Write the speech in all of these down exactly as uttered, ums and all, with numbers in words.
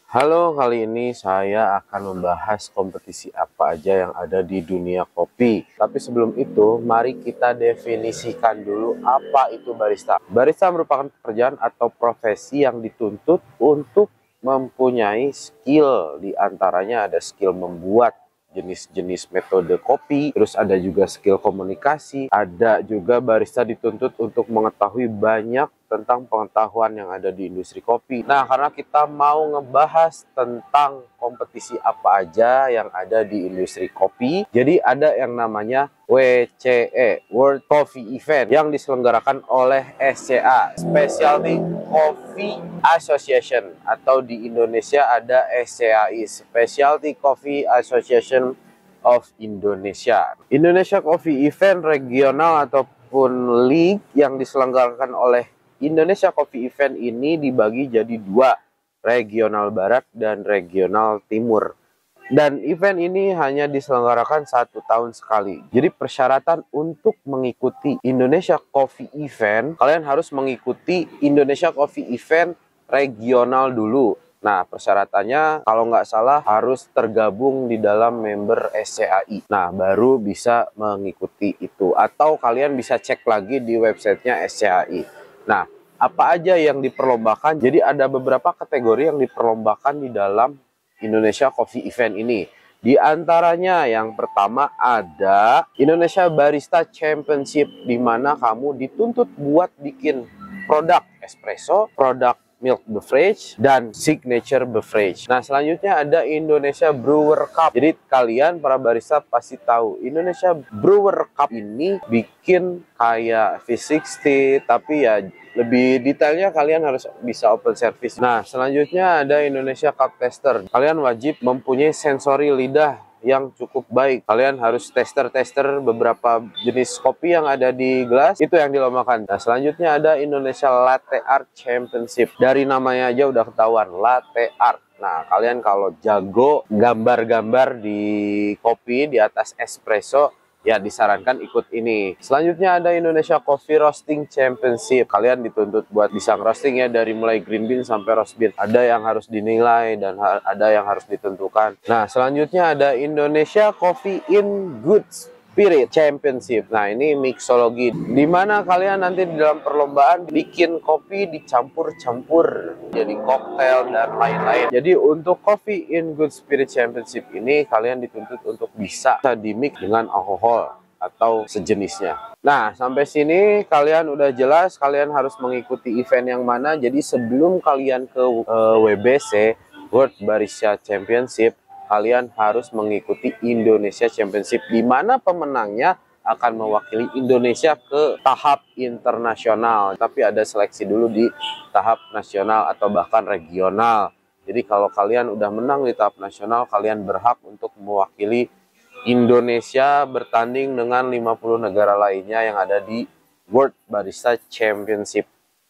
Halo, kali ini saya akan membahas kompetisi apa aja yang ada di dunia kopi. Tapi sebelum itu, mari kita definisikan dulu apa itu barista. Barista merupakan pekerjaan atau profesi yang dituntut untuk mempunyai skill. Di antaranya ada skill membuat jenis-jenis metode kopi, terus ada juga skill komunikasi, ada juga barista dituntut untuk mengetahui banyak tentang pengetahuan yang ada di industri kopi. Nah, karena kita mau ngebahas tentang kompetisi apa aja yang ada di industri kopi, jadi ada yang namanya W C E, World Coffee Event, yang diselenggarakan oleh S C A, Specialty Coffee Association, atau di Indonesia ada S C A I, Specialty Coffee Association of Indonesia. Indonesia Coffee Event regional ataupun league yang diselenggarakan oleh Indonesia Coffee Event ini dibagi jadi dua, regional barat dan regional timur. Dan event ini hanya diselenggarakan satu tahun sekali. Jadi persyaratan untuk mengikuti Indonesia Coffee Event, kalian harus mengikuti Indonesia Coffee Event regional dulu. Nah, persyaratannya kalau nggak salah harus tergabung di dalam member S C A I. Nah, baru bisa mengikuti itu. Atau kalian bisa cek lagi di websitenya S C A I. Nah, apa aja yang diperlombakan? Jadi ada beberapa kategori yang diperlombakan di dalam Indonesia Coffee Event ini. Di antaranya yang pertama ada Indonesia Barista Championship, di mana kamu dituntut buat bikin produk espresso, produk milk beverage, dan signature beverage. Nah, selanjutnya ada Indonesia Brewer Cup. Jadi kalian para barista pasti tahu Indonesia Brewer Cup ini bikin kayak V enam puluh, tapi ya lebih detailnya kalian harus bisa open service. Nah, selanjutnya ada Indonesia Cup Tester. Kalian wajib mempunyai sensori lidah yang cukup baik. Kalian harus tester-tester beberapa jenis kopi yang ada di gelas, itu yang dilombakan. Nah, selanjutnya ada Indonesia Latte Art Championship. Dari namanya aja udah ketahuan, latte art. Nah, kalian kalau jago gambar-gambar di kopi di atas espresso, ya disarankan ikut ini. Selanjutnya ada Indonesia Coffee Roasting Championship. Kalian dituntut buat bisa roasting ya, dari mulai green bean sampai roast bean. Ada yang harus dinilai dan ada yang harus ditentukan. Nah, selanjutnya ada Indonesia Coffee in Good Spirit Championship. Nah, ini mixologi, di mana kalian nanti di dalam perlombaan bikin kopi dicampur-campur jadi koktail dan lain-lain. Jadi untuk Coffee in Good Spirit Championship ini kalian dituntut untuk bisa dimix dengan alkohol atau sejenisnya. Nah, sampai sini kalian udah jelas kalian harus mengikuti event yang mana. Jadi sebelum kalian ke uh, W B C, World Barista Championship, kalian harus mengikuti Indonesia Championship, di mana pemenangnya akan mewakili Indonesia ke tahap internasional. Tapi ada seleksi dulu di tahap nasional atau bahkan regional. Jadi kalau kalian udah menang di tahap nasional, kalian berhak untuk mewakili Indonesia bertanding dengan lima puluh negara lainnya yang ada di World Barista Championship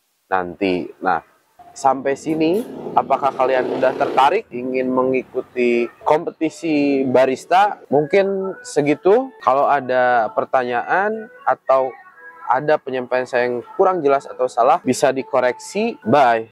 nanti. Nah, sampai sini, apakah kalian udah tertarik ingin mengikuti kompetisi barista? Mungkin segitu. Kalau ada pertanyaan atau ada penyampaian saya yang kurang jelas atau salah, bisa dikoreksi. Bye.